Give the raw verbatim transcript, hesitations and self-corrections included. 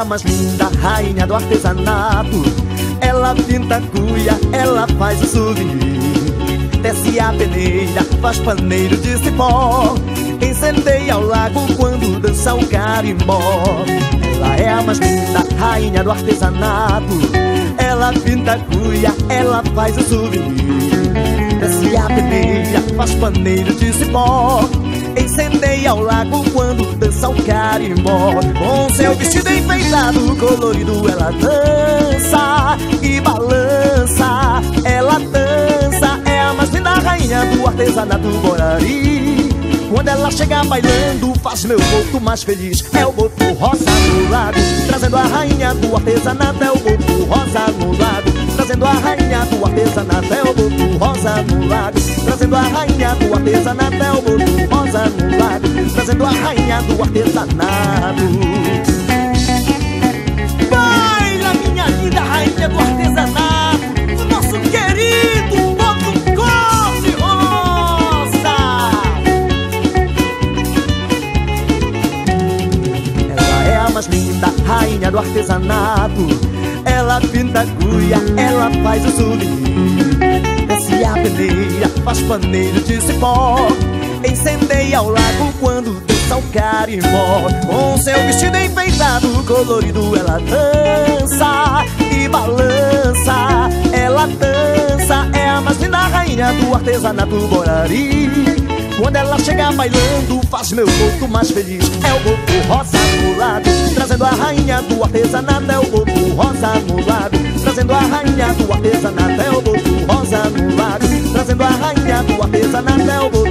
mais linda, rainha do artesanato. Ela pinta cuia, ela faz o souvenir. Desce a peneira, faz paneiro de cipó. Incendeia o lago quando dança o carimbó. Ela é a mais linda, rainha do artesanato. Ela pinta cuia, ela faz o souvenir. Desce a peneira, faz paneiro de cipó. Incendeia o lago quando dança o carimbó. Com seu vestido enfeitado, colorido, ela dança e balança. Ela dança, é a mais linda rainha do artesanato Borari. Quando ela chega bailando, faz meu boto mais feliz. É o boto rosa no lago, trazendo a rainha do artesanato. É o boto rosa no lago, trazendo a rainha do artesanato. É o boto rosa no lago, trazendo a rainha do artesanato. É o boto rosa no lago, trazendo a rainha do artesanato. Baila, minha linda rainha do artesanato, o nosso querido boto cor-de-rosa. Ela é a mais linda, rainha do artesanato. Ela pinta cuia, ela faz o souvenir. Desce a peneira, faz paneiro de cipó. Incendeia o lago quando dança o carimbó. Com seu vestido enfeitado, colorido, ela dança e balança. Ela dança, é a mais linda rainha do artesanato Borari. Quando ela chega bailando, faz meu boto mais feliz. É o boto rosa no lago, trazendo a rainha do artesanato. É o boto rosa no lago, trazendo a rainha do artesanato. É o boto rosa no lago, trazendo a rainha do artesanato. É o boto